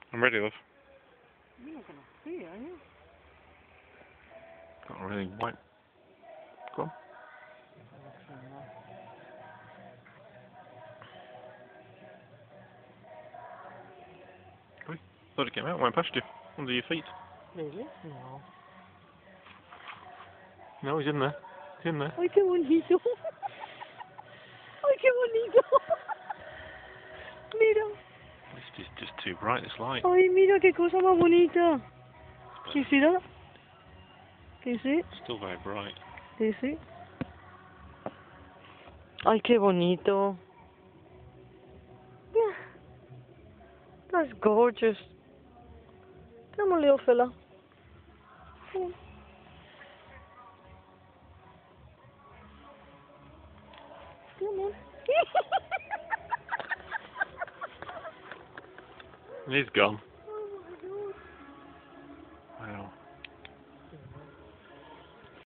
I'm ready, love. You're not going to see, are you? Not really white. Go on. Oi. Thought it came out, went past you. Under your feet. Really? No. No, he's in there. He's in there. Ay, qué bonito. Ay, qué bonito. Mira. This is just too bright, this light. Ay, mira qué cosa más bonita. Can you see that? Can you see it? Still very bright. Can you see it? Ay, qué bonito. Yeah. That's gorgeous. Come on, little fella. Come on. Come on. He's gone.